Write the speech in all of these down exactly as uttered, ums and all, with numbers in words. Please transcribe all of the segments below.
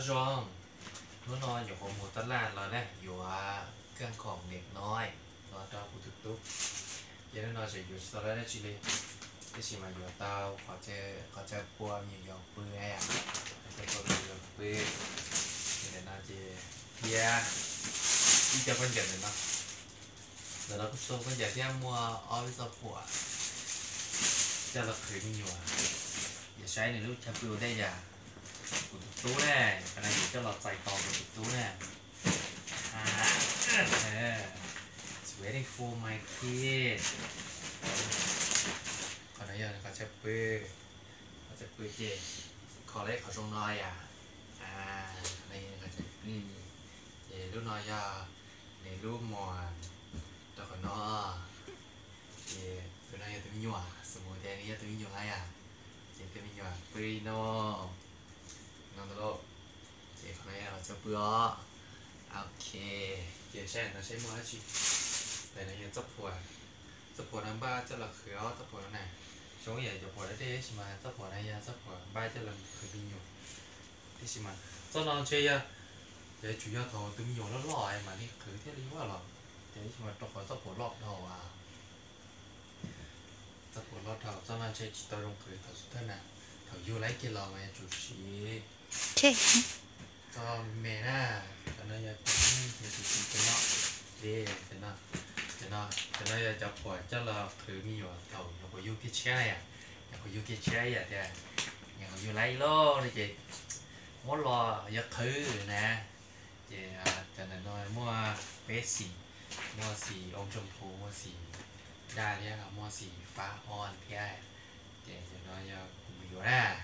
rong nó nóiอยู่ของหมู่ตลาดเราเนี่ยอยู่ว่าเครื่องของเด็กน้อยเราจะพูดถึงตุ๊กเดี๋ยวเราจะอยู่ตอนแรกชิเลยที่ชิมาอยู่เตาเขาจะเขาจะปัวมีอยู่ปืนไอ้อะเขาจะปัวมีอยู่ปืนเดี๋ยวเราจะเฮียที่จะเป็นอย่างนั้นเนาะเดี๋ยวเราก็ส่งเป็นอย่างที่มัวเอาไปสับหัวจะเราเคยมีอยู่อย่าใช้ในรูปชับปืนได้ยากูถูกตู้แน่ขณะที่เจ้าหลอดใจตองกูถูกตู้แน่อ่าเออ it's waiting for my kid ขออนุญาตเขาจะปื้อเขาจะปื้อเจขอเล็กเขาทรงน้อยอ่ะอ่าอะไรเงี้ยเขาจะปื้อเจลูกน้อยอ่ะในรูปมอนตะขอนอเจตัวน้อยตัวมีหยวกสมมติแต่นี้ตัวมีหยวกอะไรอ่ะเจตัวมีหยวกปื้อโน่น้องตลกเจ๊คนนี้เราจะเบื่อโอเคเจ๊ใช่เราใช้มือให้ชิแต่ในยังจับผัวจับผัวน้ำบ้าจะหลักเขียวจับผัวนั่นไหนช่วงใหญ่จะผัวได้ใช่ไหมจับผัวในยังจับผัวบ้าจะหลังเคยมีอยู่ที่ใช่ไหมตอนน้องเชียร์เจ๊主要头都มีอยู่แล้วหล่อไอ้มาที่คือที่เรียกว่าหล่อเจ๊ใช่ไหมต้องขอจับผัวรอบเท่าอ่ะจับผัวรอบเท่าตอนน้องเชียร์ตัวลงคือตัวสุดท้ายน่ะเขาอยู่ไรกินเราไหมจุดชี thế cho mẹ na cho nó giờ thì thì thì cho nó đi cho nó cho nó cho nó giờ chọc quả cho là thử mi vào thầu nhà có yêu cái trái này à nhà có yêu cái trái à thì nhà có yêu lấy lo đi chị muốn lo giờ thử nè chị cho nên nói mua bé xì mua xì ôm chồng phù mua xì đa đi là mua xì phá on thì ai chị cho nó giờ cũng bị ra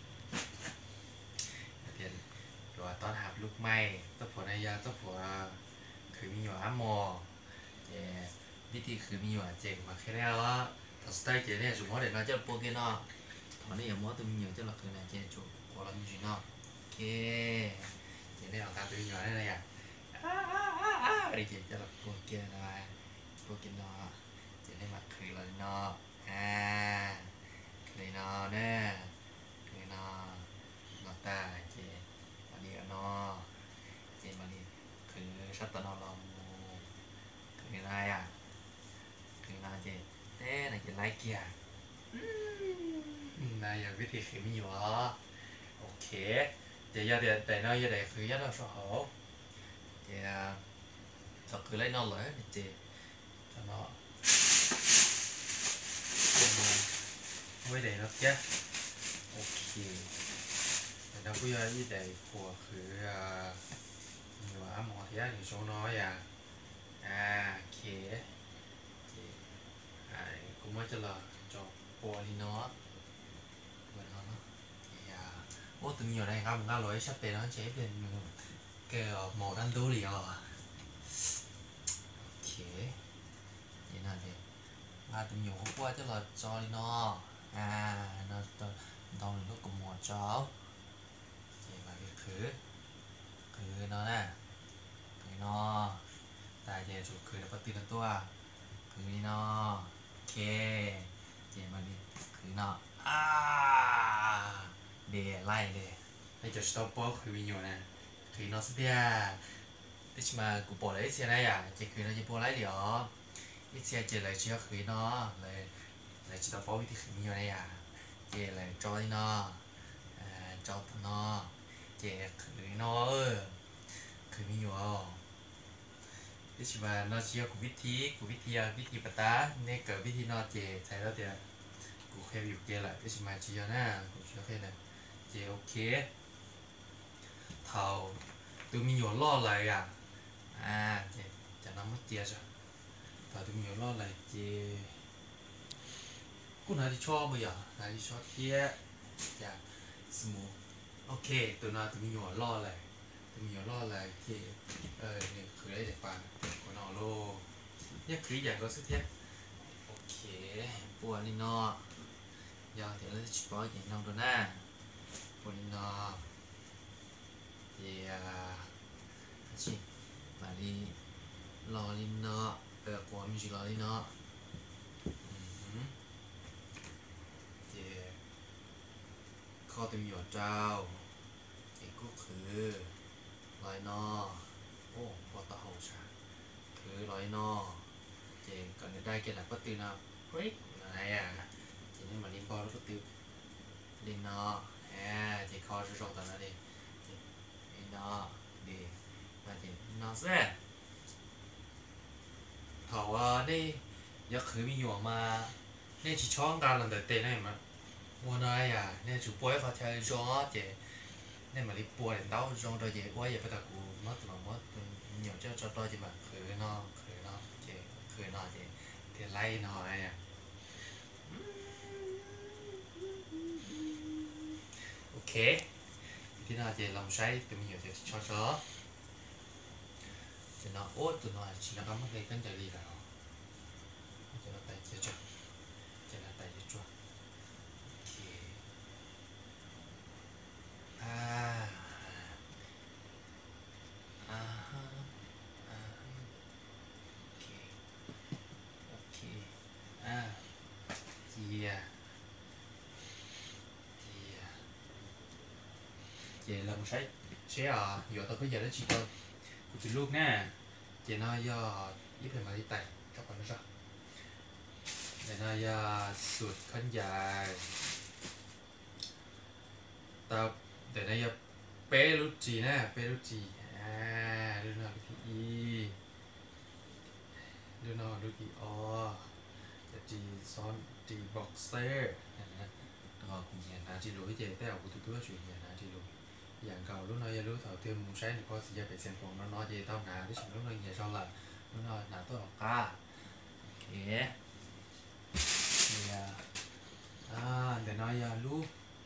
ตัวตอนหับลูกไม้ตัวผัวในยาตัวผัวคือมีอยู่อ้ามอเจวิธีคือมีอยู่เจมาแค่แล้วว่าตัวสไตล์เจเนี่ยจุดมอเด็ดมาเจ้าโปเกนอตอนนี้อย่างมอตัวมีอยู่เจ้าหลักคือเนี่ยเจจุดหัวเรามีจุดนอโอเคเจเนี่ยออกการตัวมีอยู่ได้เลยอ่ะอะไรเจเจ้าหลักโปเกนอะไรโปเกนอเจเนี่ยมาคือเราเนาะอ่าคือเนาะเนี่ยคือเนาะนอตาเจนี่เนาะเจมานี่คือชัตตนอลอมคืออะไรอ่ะคืออะไรเจเต้ไหนจะไล่เกียร์นายอย่างวิธีคือมีอยู่อ่ะโอเคเจยาเดียแต่น้อยยาเดียคือยาเราชอบเจจะคือไล่นอนเลยเจจะเนาะไม่ได้นะแกโอเคเราพูดว่ายี่แต่ผัวคืออยู่ว่าหมอที่ย่าอยู่ช่วงน้อยอ่ะอ่าเคอ่ากูไม่จะรอจบปัวลีเนาะเหมือนเขาเนาะอ่าโอ้ตึงอยู่ในครับมึงก็ร้อยชัดเจนแล้วเชฟเป็นแกหมอดันดูหรืออ่ะเคนี่น่าจะว่าตึงอยู่เขาพูดจะรอจอลีเนาะอ่าเนาะตอนตอนนี้ก็หมอจอคือคือเนาะนะคือเนาะตายเจสุดคือแล้วก็ตีนตัวคือนี่เนาะเคเจมาดิคือเนาะอ่าเดไล่เดไอ้จุดสต็อปปอคือวิญญาณนะคือเนาะสุดยอดที่มากูบอกเลยเสียได้อ่ะเจคือเราจะบอกไรเดี๋ยวที่เสียเจเลยเชื่อคือเนาะเลยเลยสต็อปปอวิธีคือวิญญาณได้อ่ะเจเลยจอยเนาะอ่าจอยเนาะเจคือน้อเออคือมีอยู่อ่ะที่ชิบะน้อเชียกูวิธีกูวิธีวิธีปะตาเนี่ยเกิดวิธีน้อเจใช่แล้วเดี๋ยวกูแค่อยู่เจแหละที่ชิบะเชียนะกูเชียแค่นั้นเจโอเคเท่าตัวมีอยู่ล่ออะไรอ่ะอ่าเจจะน้ำมันเจียจ้ะเท่าตัวมีอยู่ล่ออะไรเจกูน่าจะชอบมั้ยอ่ะน่าจะชอบเทียจ้ะสมูโอเคตัวน่าตัวมีหัวล่ออะไรตัวมีหัวล่ออะไรที่เออเนี่ยคือได้แต่ปังคนเอาโลเนี่ยคืออย่างก็สักเทียโอเคปวดนี่เนาะยาวเดี๋ยวเราจะชิบอยอย่างน้องตัวหน้าปวดนี่เนาะเดี๋ยวชิมาลีรอลินเนาะเออกลัวมีชิรอลินเนาะเดี๋ยวข้อตัวมีหัวเจ้าก็คือร้อยนอโอ้พอตะเฮาชาคือร้อยนอเจก่อนจะได้เกล็ดก็ตื่นนะเฮ้ยอะไรอ่ะเจนี่มาลินพอแล้วก็ตื่นลินนอแอบเจคอจะจงตอนนั้นดิลินนอดีมาเจนอเซ่ถามว่านี่ยักษ์คือมีอยู่มานี่ชิช่องการลันเตเต้ได้ไหมวันไหนอ่ะนี่จุดป่วยเขาใช้จอเจนี่มาลิป่วยเต้าจงโดยเจว่าอย่าไปตะกูมัดตัวมัดตัวเหนียวเจ้าจอตัวจีมาคือนอคือนอเจคือนอเจเทไล่นออะไรอ่ะโอเคที่น่าเจลองใช้ตัวมีอยู่เจชอชอจะนอโอ้ตัวนอชินะครับมันเลยกันใจดีแล้วจะนอแต่เจจวจะนอแต่เจจวโอเคอ่าอ่าฮะอ่าโอเคโอเคอ่าเจียเจียเจลองใช้ใช่อ่ะอยู่ตัวก็อย่าได้จีตัวกูจะลูกแน่เจน่ายอดยี่สิบมาที่ไต่กับคนนั้นจ้ะเจน่ายอดสุดขั้นใหญ่แต่เดี๋ยวนายอดเปรุจีนะเปรุจีอ่าดูหน่อยดูทีอีดูหน่อยดูทีออจะจีซ้อนจีบ็อกเซอร์นะนะตัวกูเห็นนะจีรู้ที่เจแต่กูตัวช่วยเห็นนะจีรู้อย่างเก่าlúc nào giờ lúc thầu tiêu muốn sáng thì có sự gia bị xem phòng nó nói gì tao ngà cái chuyện lúc nào giờ sau là lúc nào là tôi học ca ok thì à để nói giờ lúc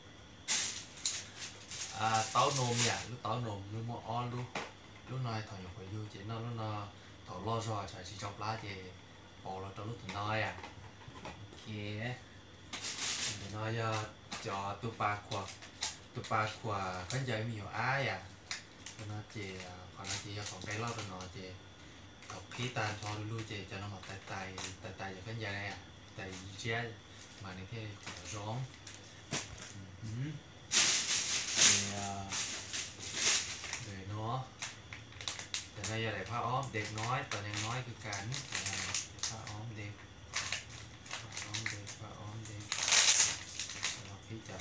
à táo nôm vậy lúc táo nôm lúc mua on lúc lúc này thằng nhập phải vô chỉ nó lúc nào thầu lo rồi phải chỉ trong lá thì bỏ là trong lúc thằng nói à ok để nói giờ cho tôi ba quạtตัวปลาขวาขันใหญ่มีอยู่อ้ายอ่ะตัวน้าเจขอน้าเจของไก่รอดตัวน้อเจเอาขี้ตาทอรู้เจจะน้ำหมักไตไตไตไตจะขันใหญ่อ่ะไตเจี๊ยมาในที่ร้องอืมเดี๋ยวเดี๋ยวเนาะแต่ในอย่าไหลผ้าอ้อมเด็กน้อยตอนยังน้อยคือการผ้าอ้อมเด็กผ้าอ้อมเด็กผ้าอ้อมเด็กเราพี่จะ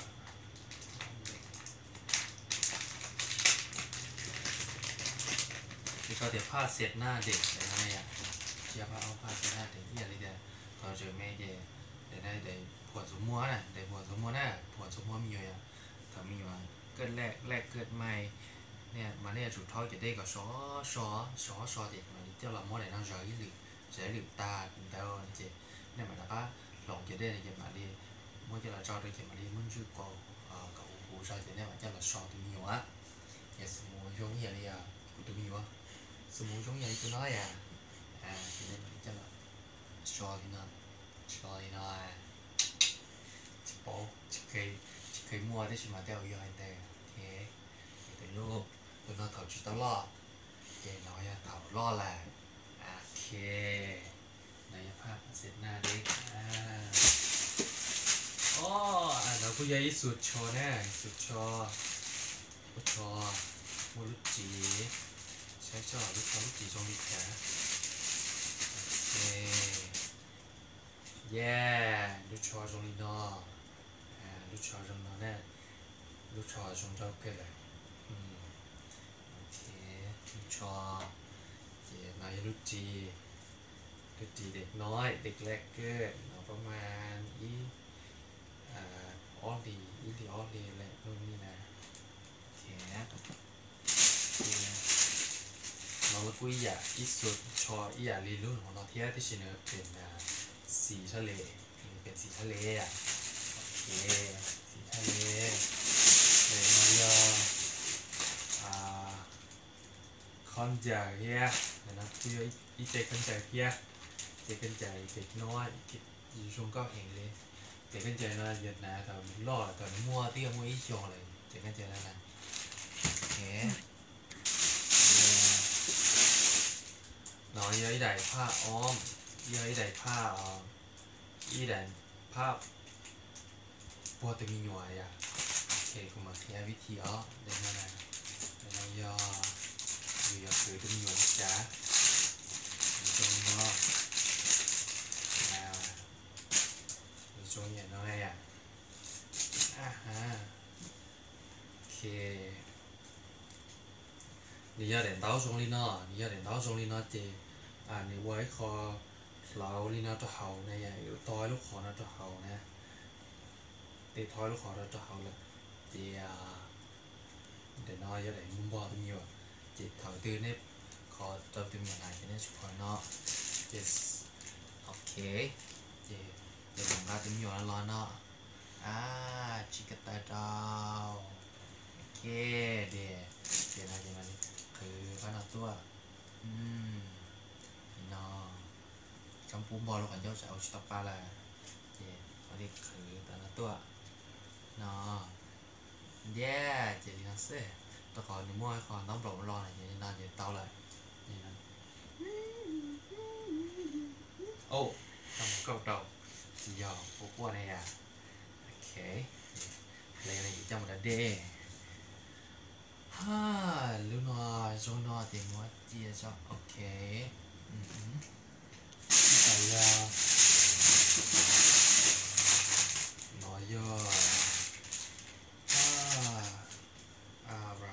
ที่เขาเดี๋ยวผ้าเสร็จหน้าเด็กเลยนะเนี่ยเชียร์ผ้าเอาผ้าเสร็จหน้าเด็กที่อะไรเดี๋ยวเขาเจอแม่เดี๋ยวเดี๋ยวได้เดี๋ยวผัวสมมัวน่ะเดี๋ยวผัวสมมัวน่ะผัวสมมัวมีอยู่อ่ะถ้ามีอยู่เกิดแรกแรกเกิดใหม่เนี่ยมาเนี่ยจุดท้อยจะได้ก็ซอซอซอซอเด็กมาเจ้าเรามัวไหนนั่งรอยี่หรือจะหรือตาเป็นดาวเจ๊เนี่ยมันนะคะลองจะได้ในเกมมาดิมัวจะเราจอดในเกมมาดิมันชื่อก็เอ่อกับหูชายจะเนี่ยมันจะเราซอตัวมีอยู่อ่ะอย่าสมมุติช่วงนี้อะไรอ่ะกูตัวมีวะสมมุติช่วงนี้ตัวน้อยอ่ะอ่าทีนี้มันจะแบบซอที่นั่นซอที่นั่นจะโป๊ะจะเคยจะเคยมัวได้ใช่ไหมเดี๋ยวย้อนแต่โอเคตัวลูกตัวน้อยถอดชุดตลอดเจ๊น้อยอ่ะถอดรอดแหละโอเคในภาพเสร็จหน้าเด็กอ่าอ๋ออ่ะเราผู้ใหญ่สุดชอแน่สุดชอผู้ชอมูลุจีใช้ชอลูกชอลูกจีทรงดีแท้โอเคเย้ลูกชอทรงดีนออ่าลูกชอทรงนอแน่ลูกชอทรงเจ้าเกิดเลยอืมโอเคลูกชอเจ๊นายลูกจีลูกจีเด็กน้อยเด็กแรกเกิดประมาณอีอ่าออดีอีดีออดีแหละนู่นนี่นะโอเคเราละกุยอยากอีสุดชออีอยากรีรุ่นของเราเทียที่ชินเนอร์เป็นสีทะเลเป็นสีทะเลอ่ะโอเคสีทะเลเลยมายออ่าคอนเจอร์เฮียนะคืออีเจคอนเจอร์เฮียเจคอนเจอร์เด็กน้อยอยู่ช่วงก็เห็นเลยเจคอนเจอร์นะเย็นนะแต่ล่อแต่มัวเตี้ยมัวอีชงเลยเจคอนเจอร์นั่นแหละโอเคน้อยย้อยได้ผ้าอ้อมย้อยได้ผ้าอ๋ออีได้ผ้าพอจะมีหน่วยอ่ะโอเคกูมาแค่วิธีอ๋อเดี๋ยวนะเดี๋ยวเราย่ออยู่ย่อคือจะมีอยู่นะจ๊ะตรงย่ออ่าอยู่ตรงเนี่ยน้อยอ่ะอ่าฮะโอเค你要点刀中的呢，你要点刀中的呢，这啊，你ไว้คอเรานี่นะตัวเขาเนี่ยอยู่ต้อยลูกคอนะตัวเขานะตีต้อยลูกคอนะตัวเขาเลยเจียเดี๋ยวน้อยจะได้มุมบอตัวมีว่ะจิตถอยตื่นเนี่ยคอตัวตื่นยังไงจะได้ชุกคนเนาะ yes โอเคเจเดี๋ยวผมก็ตื่นอยู่แล้วร้อนเนาะอ่าชิคกี้พายดาวโอเคเดี๋ยวเดี๋ยวนะเดี๋ยวมาคือก็นตัวอืมเนาะจำปูบอลเรากันเจ้าจะเอาชิตาปลาละเจ๊เขาเรียกคือแต่ละตัวเนาะเย้เจ๊ลินัสเซ่ตัวขอหนึ่งม้วนขอต้องปลดรอหน่อยเจ๊นอนเจ๊เตาเลยนี่นะโอ้ทำเก่าเตายาวพวกพวกเนี่ยโอเคเลยอะไรจำหมดแล้วเด้ฮ่าลูนอจงนอเต็มวัดเจียจ้ะโอเคอืมไปแล้วน้อยย่ออ่าอะไร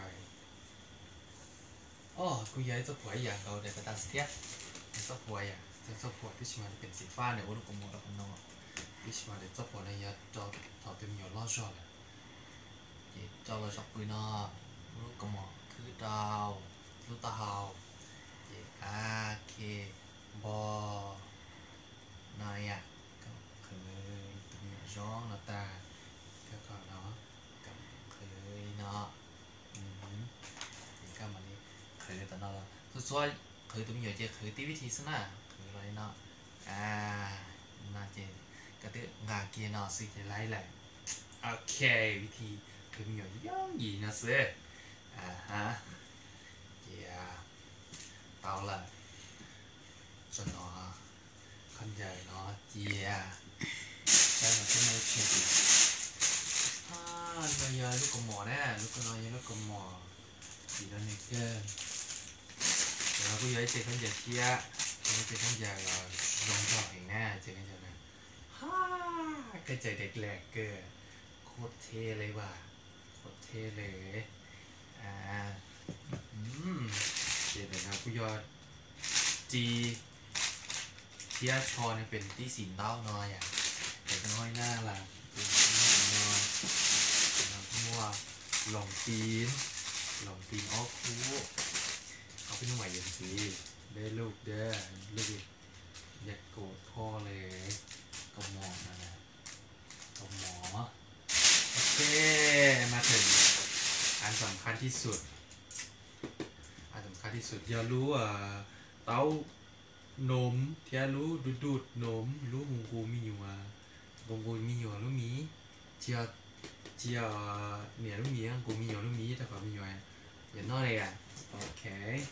อ๋อกูย้ายเจ้าผัวอย่างเราเดี๋ยวกระดาษเสียเจ้าผัวอย่างเจ้าผัวที่ชิมันเป็นสีฟ้าเนี่ยว่าลูกกระโมแล้วกันเนาะที่ชิมันเจ้าผัวในยัดจอถอดเต็มหยดล่อชอเลยเจ๊จอเราจับปืนเนาะลูกกระโมคือดาวลูกตาหาวเจ๊อาเคบอนายอ่ะก็คือเป็นย้องนาตาก็ก็เนาะกับเคยเนาะอืมนี่ก็มันนี่เคยแต่เนาะสุดท้ายเคยตัวมีอยู่เจ๊เคยตีวิธีซะนะเคยอะไรเนาะอ่าน่าเจ๊ก็ตืองานเกียร์เนาะสิจะไล่แหละโอเควิธีเคยมีอยู่ย่องยีนะสิอ่าฮะเจียเตาละจนเนาะคนใหญ่เนาะเจียใช่แบบที่ไม่เชื่อดิอ่าเราเยอะลูกกระหม่อมแน่ลูกกระน้อยลูกกระหม่อมสีแล้วนี่เกินเดี๋ยวเราก็ย้ายเจ๊คนใหญ่เชียเจ๊คนใหญ่เราลงจอเองแน่เจ๊คนใหญ่นะฮ่ากระจายเด็กแหลกเกินโคตรเท่เลยว่ะโคตรเท่เลยอ่าอืมเจ๊เลยนะกูยอดจีเทียชอเนี่ยเป็นที่สินเต้าน้อยอ่ะแต่น้อยหน้าล่ะเป็นน้อยน้อยมั่วหลงตีนหลงตีนอ้อคูเขาเป็นหน่วยอย่างสิได้ลูกเด้อลูกอย่าโกรธพ่อเลยกระหม่อมนะนะกระหมอโอเคมาถึงอันสำคัญที่สุดอันสำคัญที่สุดอย่ารู้อ่ะเต้านมเทียรู้ดูดดูดนมรู้หงกูมีอยู่อ่ะหงกูมีอยู่รู้มีเจียเจียเนี่ยรู้มีอ่ะกูมีอยู่รู้มีแต่ก็มีอยู่อ่ะอย่างน้อยเลยอ่ะโอเค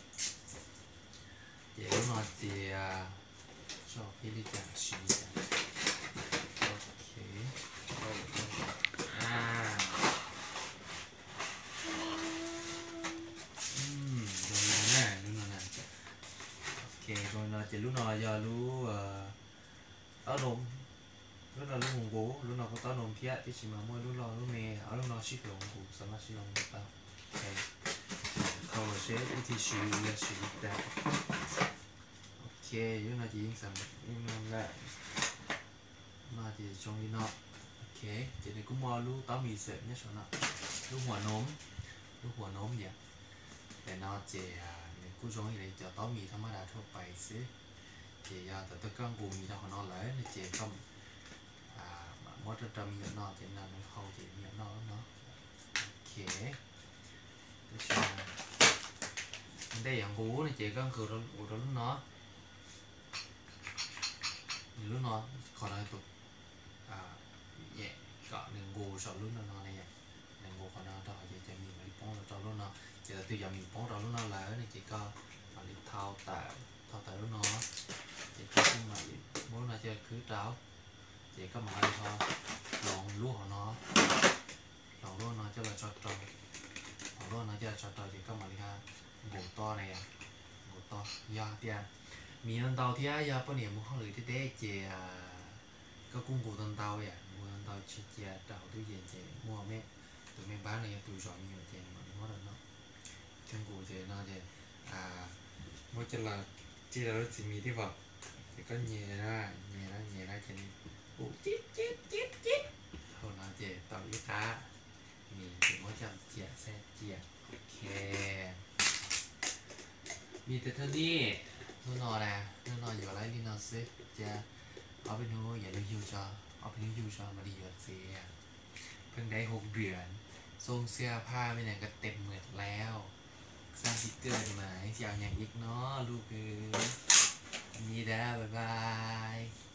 เดี๋ยวมาเจียชอบพี่ลิจ่าชีสโอเคอ่าอืมดูน่าแน่ดูน่าแน่โอเคดูน่าเจรู้น่ายารู้เอ่อเต้านมรู้น่ารู้หงกูรู้น่าก็เต้านมเพี้ยที่ชิมามั่วรู้น่ารู้เมย์เอารู้น่าชิคหลงกูสามารถชิคหลงได้ป่ะโอเคเขาเช็ควิธีชีวิตชีวิตได้โอเครู้น่าจะยิ่งสำคัญยิ่งนั่นแหละมาจะชงดีเนาะโอเคเดี๋ยวกูมารู้ต้ามีเสร็จเนี่ยชนะรู้หัวนมรู้หัวนมอย่างแต่นอเจียเนี่ยกูชงอะไรจะต้ามีธรรมดาทั่วไปสิเจียแต่ตะกังกูมีทางนอเลยเนี่ยเจียก็อ่ามดจะมีนอเจียนั่นไม่เข้าเจียมีนอเนาะโอเคก็ชงได้อย่างกูเนี่ยเจียก็คือรถรถเนาะนี่รุ่นน้องขอหน่อยตัวอ่าแย่ก็หนึ่งกูชอบรุ่นน้องเนี่ยหนึ่งกูขอหน่อยต่อจะจะมีมาลิปองเราชอบรุ่นน้องจะตัวอย่างมีปองเรารุ่นน้องแล้วเนี่ยจีก็มาลิเท้าแต่เท้าแต่รุ่นน้องจีก็ขึ้นมาอีกรุ่นน้องจะคือเท้าจีก็มาลิพอลองลูกของน้องลองรุ่นน้องจะเรา to này à ngủ to do tia mì tân tàu thì giờ bao nhiêu mua không lười thế đấy chị à có cung cụ tân tàu vậy mua tân tàu chị chị đầu tôi về chị mua mẹ tụi mình bán này tụi giỏi nhiều tiền mà mua được nó cung cụ chị nó chị à mua cho là chỉ là nó chỉ mì đi vào thì có nhẹ ra nhẹ ra nhẹ ra chị ủ chít chít chít chít thôi nó chị tàu ít cá mì chị mua cho chị xe chịโอเคมีแต่เท่านี้นู่นนอนนะนู่นนอนอยู่อะไรนี่นอนซิจะเอาไปนู้อย่าลืมยูจอเอาไปนู้ยูจอมาดีอยู่เสียเพิ่งได้หกเดือนทรงเสื้อผ้าไม่ไหนก็เต็มเหมือนแล้วสร้างสติ๊กเกอร์ดีไหมที่เอาอย่างยิกเนาะลูกเอ้ยมีได้บ๊ายบาย